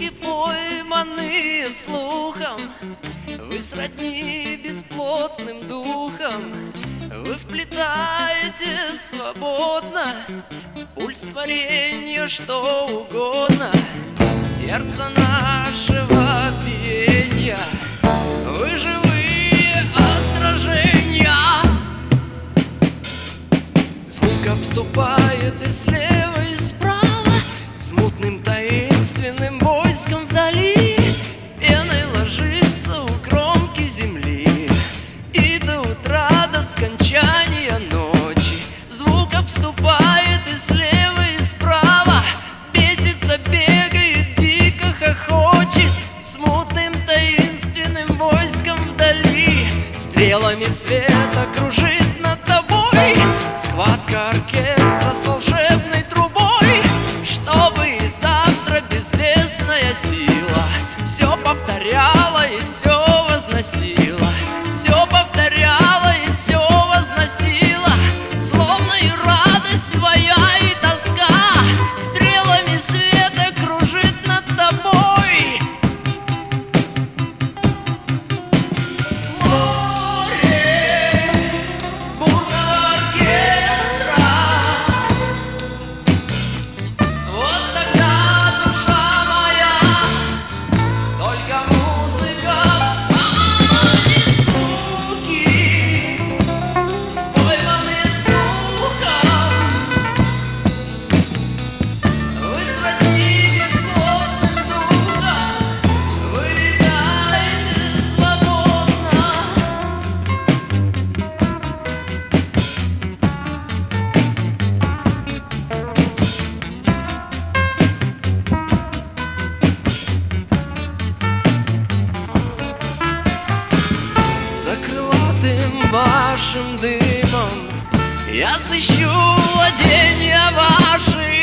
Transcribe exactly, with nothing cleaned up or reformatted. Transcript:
Звуки, пойманные слухом, вы сродни бесплотным духом. Вы вплетаете свободно пульс творенья, что угодно, сердце нашего биения. Вы живые отражения. Звук обступает и слева, и справа, смутным таинственным войском вдали. Пеной ложится у кромки земли, и до утра, до скончания ночи. Звук обступает и слева, и справа, бесится, бегает, дико хохочет, смутным таинственным войском вдали. Стрелами света кружит над тобой схватка оркестра с волшебной трубой, чтобы завтра безвестная сила все повторяла и все возносила, все повторяла и все возносила, словно и радость твоя, и тоска стрелами света кружит над тобой. Море бурного оркестра, вот тогда душа моя только музыка поманит. Звуки, пойманные слухом, вы сродни бесплотным духом, вы летаете свободно. За крылатым вашим дымом я сыщу владения ваши.